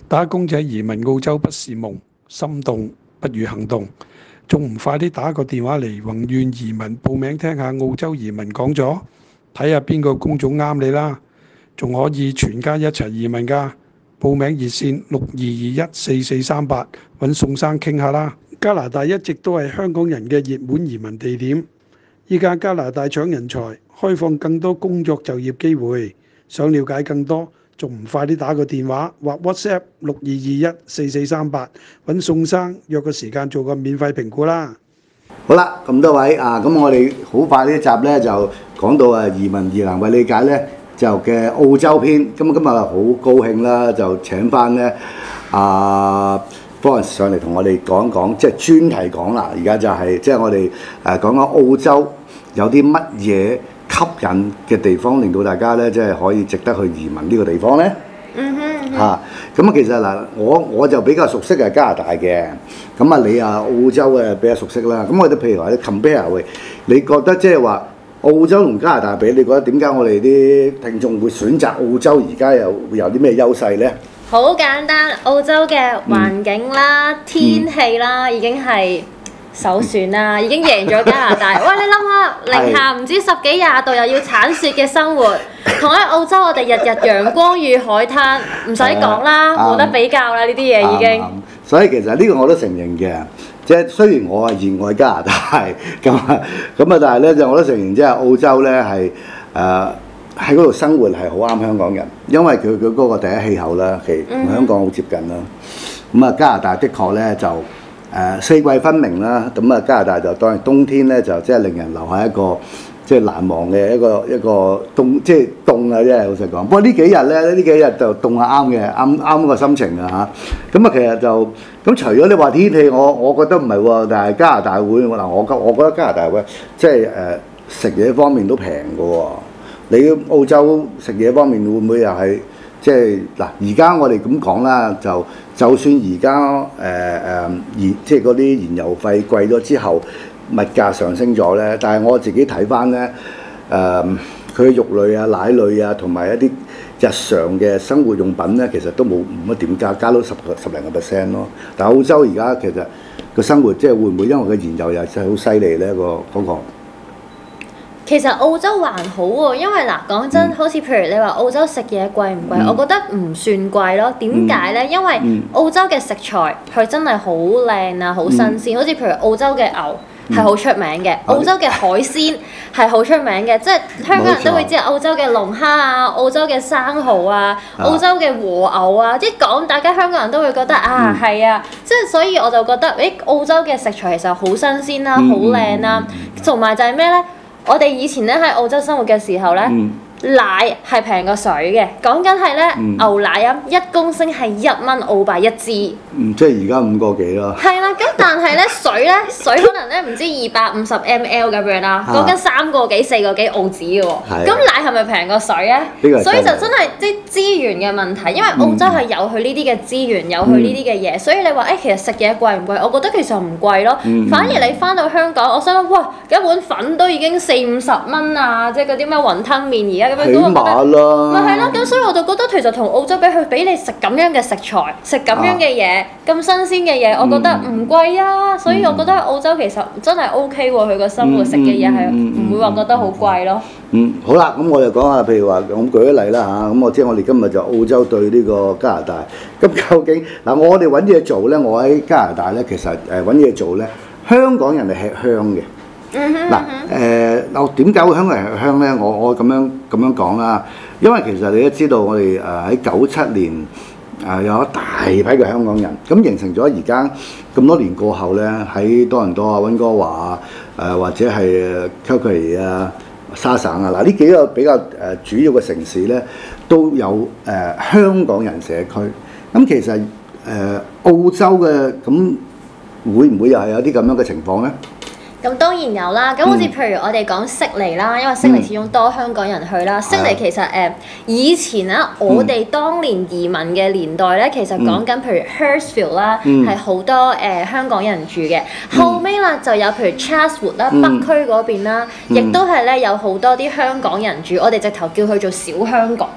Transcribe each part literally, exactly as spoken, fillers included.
打工仔移民澳洲不是夢，心動不如行動。仲唔快啲打個電話嚟宏願移民報名聽下澳洲移民講座，睇下邊個工種啱你啦。仲可以全家一齊移民㗎。報名熱線六二二一四四三八，揾宋生傾下啦。加拿大一直都係香港人嘅熱門移民地點。依家加拿大搶人才，開放更多工作就業機會。想了解更多，仲唔快啲打個電話或 WhatsApp 六二二一四四三八，揾宋生約個時間做個免費評估啦。 好啦，咁多位啊，咁我哋好快呢一集咧就講到啊移民疑難為理解咧就嘅澳洲篇。咁今日好高興啦，就請翻咧啊 Florence 上嚟同我哋講講，即係專題講啦。而家就係即係我哋誒講講澳洲有啲乜嘢吸引嘅地方，令到大家咧即係可以值得去移民呢個地方咧。 嗯哼， 嚇，咁啊，其實嗱，我我就比較熟悉係加拿大嘅，咁啊，你啊澳洲嘅比較熟悉啦。咁我哋譬如話你 compare 喂，你覺得即係話澳洲同加拿大比，你覺得點解我哋啲聽眾會選擇澳洲？而家又會有啲咩優勢咧？ 好簡單，澳洲嘅環境啦、 嗯、 天氣啦，已經係首選啦，已經贏咗加拿大。喂，你諗下，零下唔知十幾廿度，又要鏟雪嘅生活，同喺澳洲我哋日日陽光與海灘，唔使講啦，冇得比較啦，呢啲嘢已經。 所以其實呢個我都承認嘅，即係雖然我係熱愛加拿大咁啊，咁啊，但係咧就我都承認，即係澳洲咧係誒喺嗰度生活係好啱香港人，因為佢佢嗰個第一氣候啦，其實同香港好接近啦。咁啊，加拿大的確咧就。誒、呃、四季分明啦，咁啊加拿大就當然冬天咧就即係令人留下一個即係難忘嘅一個一個凍，即係凍啊！即係老實講。不過呢幾日咧，呢幾日就凍下啱嘅，啱啱個心情啊嚇。咁啊其實就咁除咗你話天氣，我我覺得唔係喎，但係加拿大會嗱，我覺我覺得加拿大會即係誒食嘢方面都平嘅喎。你澳洲食嘢方面會唔會又係？即係嗱，而家我哋咁講啦，就就算而家誒誒燃，即係嗰啲燃油費貴咗之後，物價上升咗咧。但係我自己睇翻咧，誒、呃，佢肉類啊、奶類啊，同埋一啲日常嘅生活用品咧，其實都冇冇乜點加，加到十個十零個 percent 咯。但係澳洲而家其實個生活即係會唔會因為個燃油又真係好犀利咧？個嗰個其實澳洲還好喎，因為嗱講真，好似譬如你話澳洲食嘢貴唔貴？嗯、我覺得唔算貴咯。點解咧？因為澳洲嘅食材佢真係好靚啊，好新鮮。好似、嗯、譬如澳洲嘅牛係好出名嘅，嗯、澳洲嘅海鮮係好出名嘅，即係香港人都會知澳洲嘅龍蝦啊、澳洲嘅生蠔啊、澳洲嘅和牛啊。即係講大家香港人都會覺得啊係啊，即係所以我就覺得誒澳洲嘅食材其實好新鮮啦、好靚啦，同埋就係咩咧？我哋以前咧喺澳洲生活嘅時候咧，嗯、奶係平過水嘅，講緊係咧牛奶啊，一公升係一蚊澳幣一支。嗯， 即係而家五個幾啦。係啦，咁但係咧水咧，水可能咧唔知二百五十 ml 咁樣啦，講緊三個幾四個幾澳紙嘅喎。咁奶係咪平過水咧？所以就真係啲資源嘅問題，因為澳洲係有佢呢啲嘅資源，有佢呢啲嘅嘢，所以你話誒、欸、其實食嘢貴唔貴？我覺得其實唔貴咯。嗯、反而你翻到香港，我想諗哇，一碗粉都已經四五十蚊啊！即係嗰啲咩雲吞麵而家咁樣， 起碼啦。 咪係咯，咁所以我就覺得其實同澳洲比，佢俾你食咁樣嘅食材，食咁樣嘅嘢，咁、啊、新鮮嘅嘢，我覺得唔貴啊。嗯、所以我覺得澳洲其實真係 O K 喎，佢個生活食嘅嘢係唔會話覺得好貴咯。 嗯，好啦，咁我就講下，譬如話咁舉一例啦嚇，咁我知我哋今日就澳洲對呢個加拿大，咁究竟嗱我哋揾嘢做咧，我喺加拿大咧，其實誒揾嘢做咧，香港人係吃香嘅。嗱誒，我點解會香港人吃香咧？我我咁樣咁樣講啦，因為其實你都知道，我哋誒喺九七年誒、呃、有一大批嘅香港人，咁形成咗而家咁多年過後咧，喺多倫多啊、溫哥華啊、誒、呃、或者係 Calgary 啊、沙省啊，嗱呢幾個比較誒主要嘅城市咧，都有誒、呃、香港人社區。咁其實誒、呃、澳洲嘅咁會唔會又係有啲咁樣嘅情況咧？ 咁當然有啦，咁好似譬如我哋講悉尼啦，因為悉尼始終多香港人去啦。悉尼其實誒、呃、以前啊，我哋當年移民嘅年代咧，其實講緊譬如 Hurstville 啦，係好多誒、呃、香港人住嘅。後尾啦就有譬如 Chatswood 啦，北區嗰邊啦，亦都係咧有好多啲香港人住，我哋直頭叫佢做小香港啊。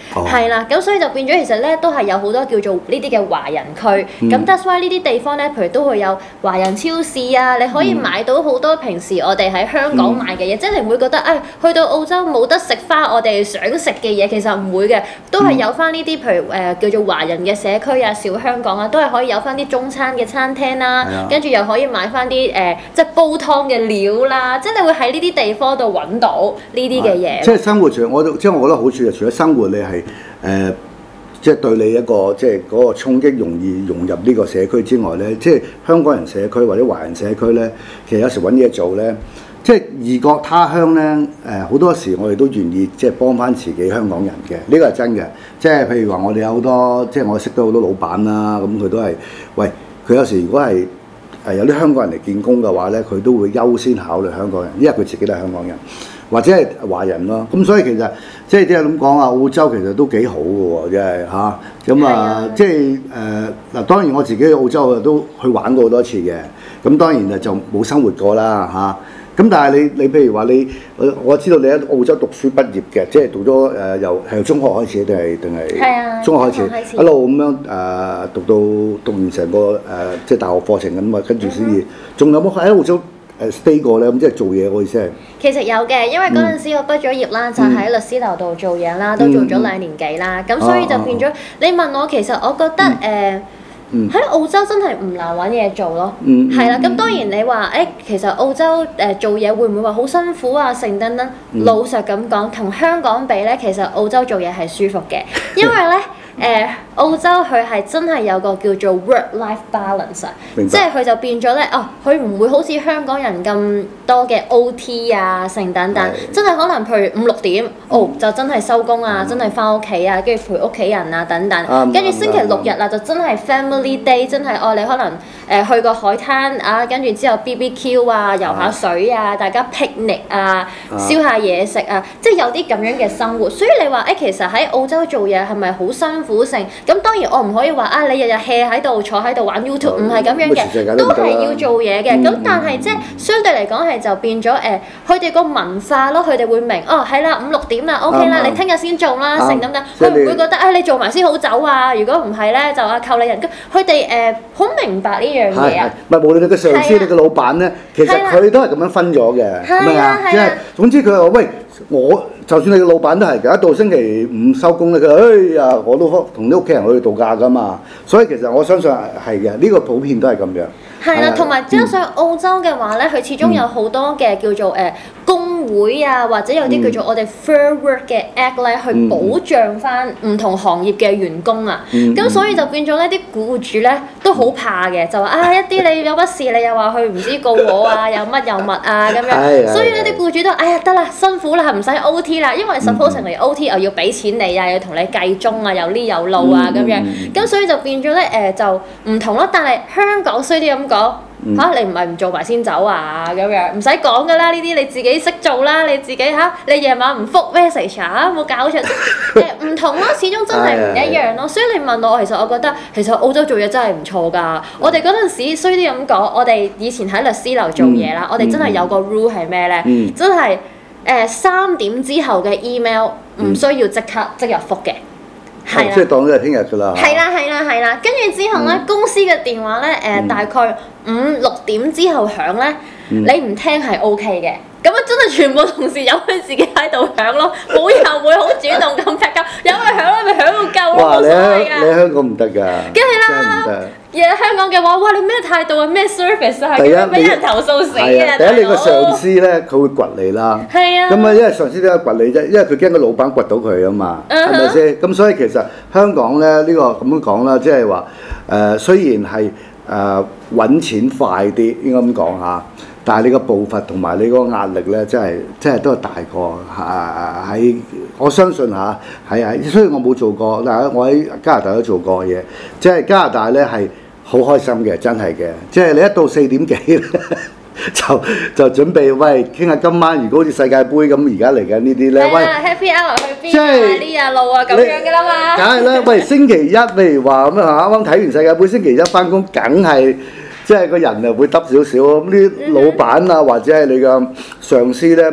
係啦、咁所以就變咗其實咧都係有好多叫做呢啲嘅華人區，咁 that's why 呢啲地方咧，譬如都會有華人超市啊，你可以買到好多平時我哋喺香港買嘅嘢，即係你唔會覺得誒去到澳洲冇得食翻我哋想食嘅嘢，其實唔會嘅，都係有翻呢啲譬如誒叫做華人嘅社區啊、小香港啊，都係可以有翻啲中餐嘅餐廳啦，跟住又可以買翻啲誒即係煲湯嘅料啦，即係你會喺呢啲地方度揾到呢啲嘅嘢。 即係生活上，我即係我覺得好處就除咗生活，你係誒、呃、即係對你一個即係嗰個衝擊容易融入呢個社區之外咧，即係香港人社區或者華人社區咧，其實有時揾嘢做咧，即係異國他鄉咧，誒、呃、好多時我哋都願意即係幫翻自己香港人嘅，呢個係真嘅。即係譬如話我哋有好多，即係我識到好多老闆啦，咁佢都係，喂，佢有時如果係誒有啲香港人嚟見工嘅話咧，佢都會優先考慮香港人，因為佢自己都係香港人。或者係華人咯，咁所以其實即係啲人咁講啊，澳洲其實都幾好嘅喎，真係嚇。咁啊，即係誒嗱，當然我自己去澳洲都去玩過好多次嘅，咁當然就冇生活過啦嚇。咁但係你你譬如話你，我我知道你喺澳洲讀書畢業嘅，即係讀咗誒、呃、由係由中學開始定係定係？ 係啊， 中學開始，一路咁樣誒、呃、讀到讀完成個誒、呃、即係大學課程咁啊，跟住先至。仲有冇喺澳洲誒 stay 過咧？咁即係做嘢，我意思係。 其實有嘅，因為嗰陣時我畢咗業啦，嗯、就喺律師樓度做嘢啦，都做咗兩年幾啦，咁、嗯、所以就變咗。啊、你問我，其實我覺得誒。嗯呃喺、嗯、澳洲真係唔難揾嘢做咯，係啦、嗯。咁、嗯、當然你話誒、欸，其實澳洲誒、呃、做嘢會唔會話好辛苦啊？成等等，嗯、老實咁講，同香港比咧，其實澳洲做嘢係舒服嘅，因為咧誒、呃、澳洲佢係真係有個叫做 work-life balance，即係佢就變咗咧，哦，佢唔會好似香港人咁多嘅 O T 啊，成等等，是真係可能譬如五六點，嗯、哦就真係收工啊，嗯、真係翻屋企啊，跟住陪屋企人啊等等，跟住、嗯、星期六日啊就真係 family day，真係哦你可能誒、呃、去個海灘啊，跟住之後 B B Q 啊，游下水啊，大家 picnic 啊，燒下嘢食啊，即係有啲咁樣嘅生活。所以你話誒、欸、其實喺澳洲做嘢係咪好辛苦性？咁當然我唔可以話啊你日日 hea 喺度坐喺度玩 YouTube，唔係咁樣嘅，都係要做嘢嘅。咁、嗯、但係即係相對嚟講係就變咗誒，佢哋個文化咯，佢哋會明哦係啦，五六點啦 OK 啦，嗯、你聽日先做啦，成咁樣，佢唔會覺得啊、哎、你做埋先好走啊，如果唔係咧就啊扣你人工。佢哋誒好明白呢樣嘢啊。唔係無論你嘅上司、你嘅老闆咧，其實佢都係咁樣分咗嘅，係咪啊？即係總之佢話喂，我就算你嘅老闆都係㗎，一到星期五收工咧，佢哎呀我都同啲屋企人去度假㗎嘛，所以其實我相信係嘅，呢、呢個普遍都係咁樣。 係啦，同埋加上澳洲嘅話咧，佢始終有好多嘅叫做誒工會啊，或者有啲叫做我哋 Fair Work 嘅 Act 咧，去保障翻唔同行業嘅員工啊。咁所以就變咗呢啲僱主咧都好怕嘅，就話啊一啲你有乜事你又話去唔知告我啊，有乜有乜啊咁樣。所以呢啲僱主都哎呀得啦，辛苦啦，唔使 O T 啦，因為 suppose 嚟 O T 又要俾錢你啊，要同你計鐘啊，有呢有路啊咁樣。咁所以就變咗咧誒就唔同咯。但係香港衰啲咁講。嚇、啊！你唔係唔做埋先走啊？咁樣唔使講噶啦，呢啲你自己識做啦，你自己嚇、啊、你夜晚唔覆 message 啊，冇搞錯，誒唔同咯，始終真係唔一樣咯。所以你問我，其實我覺得其實澳洲做嘢真係唔錯㗎。我哋嗰陣時衰啲咁講，我哋以前喺律師樓做嘢啦，嗯、我哋真係有個 rule 係咩咧？嗯、真係誒三點之後嘅 email 唔需要即刻即日覆嘅。係啦， 即係當咗係聽日㗎啦。係啦，係啦，係啦。跟住之後咧，公司嘅電話咧，誒大概五六點之後響咧，你唔聽係 O K 嘅。咁啊，真係全部同事由佢自己喺度響咯，冇人會好主動咁 pick up，由佢響咪響到夠咯，冇所謂㗎。 你喺香港唔得㗎， 梗係啦。而喺香港嘅話，哇！你咩態度啊？咩 service 啊？係咁俾人投訴死啊！ 第一，你個上司咧，佢會掘你啦。係啊。咁啊，因為上司點解掘你啫？因為佢驚個老闆掘到佢啊嘛，係咪先？咁所以其實香港咧，呢個咁樣講啦，即係話誒，雖然係誒揾錢快啲，應該咁講嚇。但係你個步伐同埋你嗰個壓力咧，真係真係都係大過嚇喺。我相信嚇係係，雖然我冇做過，但係我喺加拿大都做過嘢。即係加拿大咧係好開心嘅，真係嘅。即係你一到四點幾咧，就就準備喂傾下今晚，如果好似世界盃咁，而家嚟緊呢啲咧，喂 Happy Hour 去邊啊？呢啊路啊咁樣嘅啦嘛。 梗係啦，喂星期一譬如話咁啊，啱啱睇完世界盃，星期一翻工梗係。即係個人啊會耷少少，咁啲老闆啊或者係你嘅上司咧，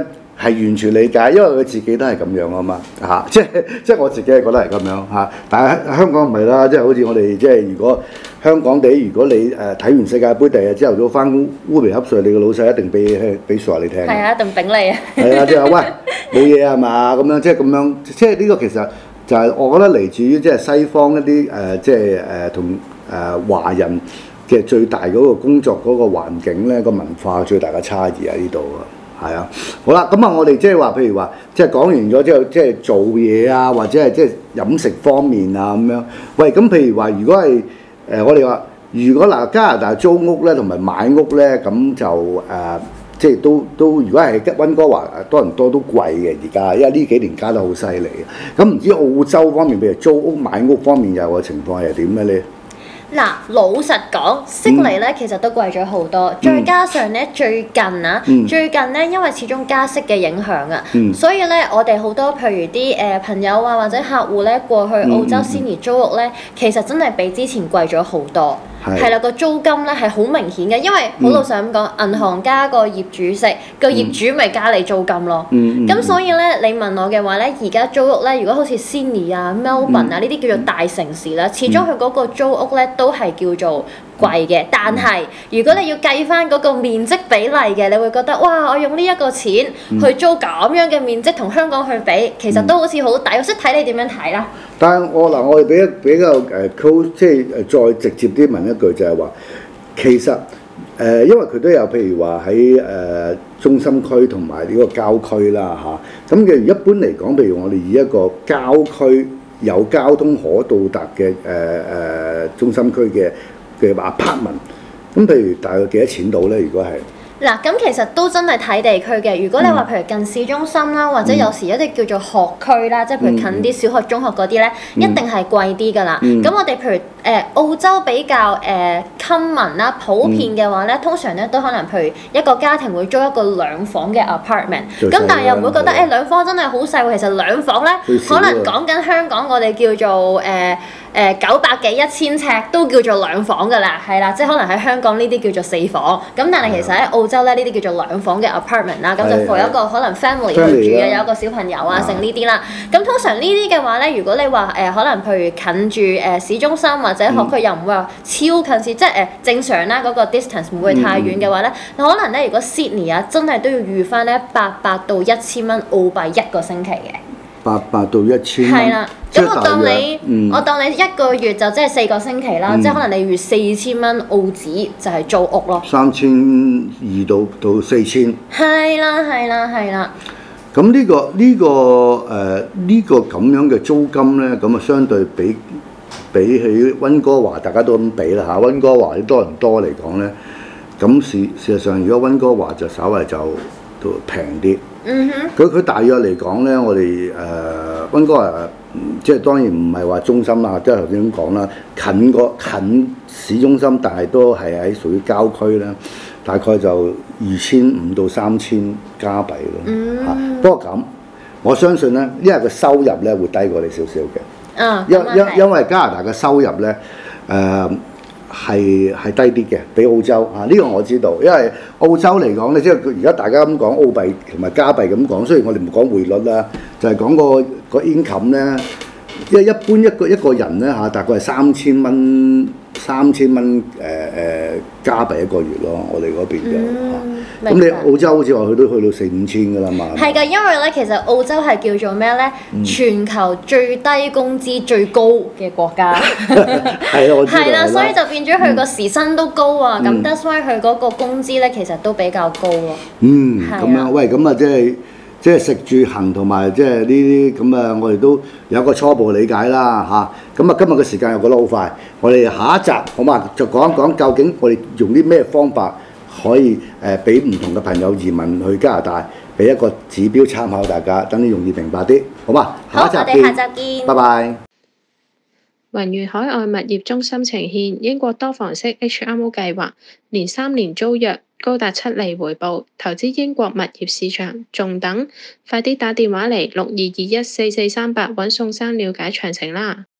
係完全理解，因為佢自己都係咁樣啊嘛嚇，即係即係我自己係覺得係咁樣嚇。但係香港唔係啦，即係好似我哋即係如果香港地，如果你誒睇、呃、完世界盃，第日朝頭早翻工烏眉瞌睡，你個老細一定俾俾説話你聽。係啊，一定頂你啊！ 係啊，即係話喂冇嘢係嘛咁樣，即係咁樣，即係呢個其實就係我覺得嚟自於即係西方一啲誒、呃，即係誒同誒華人嘅最大嗰個工作嗰個環境咧，個文化最大嘅差異喺呢度啊。係啊，好啦，咁啊，我哋即係話，譬如話，即係講完咗之後，即係做嘢啊，或者係即係飲食方面啊咁樣。喂，咁譬如話，如果係誒、呃，我哋話，如果嗱加拿大租屋咧，同埋買屋咧，咁就誒、呃，即係都都，如果係溫哥華多倫多都貴嘅而家，因為呢幾年加得好犀利嘅。咁唔知澳洲方面，譬如租屋買屋方面，有個情況係點嘅咧？ 嗱，老實講，悉尼咧其實都貴咗好多，嗯、再加上咧最近啊，嗯、最近咧因為始終加息嘅影響啊，嗯、所以咧我哋好多譬如啲誒、呃、朋友啊或者客戶咧過去澳洲先而租屋咧，嗯、其實真係比之前貴咗好多。係啦，個租金咧係好明顯嘅，因為好老實咁講，銀、嗯、行加個業主息，個業主咪加你租金咯。咁、嗯嗯、所以咧，你問我嘅話咧，而家租屋咧，如果好似 Sydney 啊、Melbourne 啊呢啲叫做大城市啦，始終佢嗰個租屋咧都係叫做貴嘅。但係如果你要計翻嗰個面積比例嘅，你會覺得哇，我用呢一個錢去租咁樣嘅面積同香港去比，其實都好似好抵。我識睇你點樣睇啦。 但係我嗱，我哋比比較誒 close，即係誒再直接啲問一句就係話，其實誒、呃，因為佢都有譬如話喺誒中心區同埋呢個郊區啦嚇，咁、啊、嘅一般嚟講，譬如我哋以一個郊區有交通可到達嘅誒誒中心區嘅嘅 apartment，咁譬如大概幾多錢到咧？如果係？ 嗱，咁其實都真係睇地區嘅。如果你話譬如近市中心啦，或者有時一啲叫做學區啦，即係譬如近啲小學、中學嗰啲咧，一定係貴啲㗎啦。咁我哋譬如誒澳洲比較誒 common 啦、普遍嘅話咧，通常咧都可能譬如一個家庭會租一個兩房嘅 apartment。咁但係又唔會覺得誒兩房真係好細喎。其實兩房咧，可能講緊香港我哋叫做誒誒九百幾一千尺都叫做兩房㗎啦，係啦，即係可能喺香港呢啲叫做四房。咁但係其實喺澳洲咧呢啲叫做兩房嘅 apartment 啦，咁就 for 一個可能 family 去住嘅，有一個小朋友啊，剩呢啲啦。咁通常呢啲嘅話咧，如果你話誒、呃、可能譬如近住誒、呃、市中心或者學區，又唔會話超近市，即係誒、呃、正常啦，嗰、那個 distance 唔會太遠嘅話咧，嗯、可能咧如果 Sydney 啊，真係都要預翻咧八百到一千蚊澳幣一個星期嘅。八百到一千蚊。 係啦，咁我當你，嗯、我當你一個月就即係四個星期啦，嗯、即係可能你預四千蚊澳紙就係租屋咯。 三千二到到四千。 係啦，係啦，係啦。 咁呢、呢個呢、呢個誒呢、呃呢個咁樣嘅租金咧，咁啊相對比比起溫哥華，大家都咁比啦嚇。溫哥華啲多倫多嚟講咧，咁事事實上，如果溫哥華就稍為就都平啲。嗯哼，佢佢大約嚟講咧，我哋誒溫哥華即係當然唔係話中心啦，即係頭先咁講啦，近個近市中心，但係都係喺屬於郊區啦，大概就二千五到三千加幣咯。嗯，嚇，不過咁我相信咧，因為個收入咧會低過你少少嘅。嗯，因因因為加拿大嘅收入咧誒。呃係係低啲嘅，比澳洲啊，呢、呢個我知道，因為澳洲嚟講咧，即係而家大家咁講澳幣同埋加幣咁講，雖然我哋唔講匯率啦，就係、係、講個個 income 咧，因為一般一個一個人咧嚇，大概係三千蚊三千蚊誒誒加幣一個月咯，我哋嗰邊嘅嚇。咁、嗯、你澳洲好似話去到去到四五千㗎啦嘛。係㗎， 因為咧其實澳洲係叫做咩咧？嗯、全球最低工資最高嘅國家。係啊，我知道。係啦，所以就變咗佢個時薪都高啊。咁 that's why 佢嗰個工資咧其實都比較高咯。嗯， 咁樣喂，咁啊即係。即係食住行同埋即係呢啲咁啊，我哋都有個初步理解啦嚇。咁啊，今日嘅時間又過得好快，我哋下一集好嘛，就講一講究竟我哋用啲咩方法可以誒俾唔同嘅朋友移民去加拿大，俾一個指標參考大家，等你容易明白啲，好嘛？ 好，下一集見，我哋下集見， 拜拜。 宏遠海外物業中心呈現英國多房式 H M O 計劃，連三年租約。高達七厘回報，投資英國物業市場，仲等？快啲打電話嚟六二二一四四三八揾宋生了解詳情啦！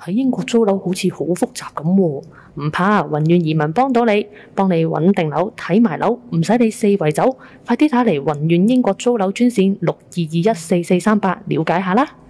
喺英國租樓好似好複雜咁喎，唔怕，宏遠移民幫到你，幫你揾定樓睇埋樓，唔使你四圍走，快啲打嚟宏遠英國租樓專線六二二一四四三八了解下啦。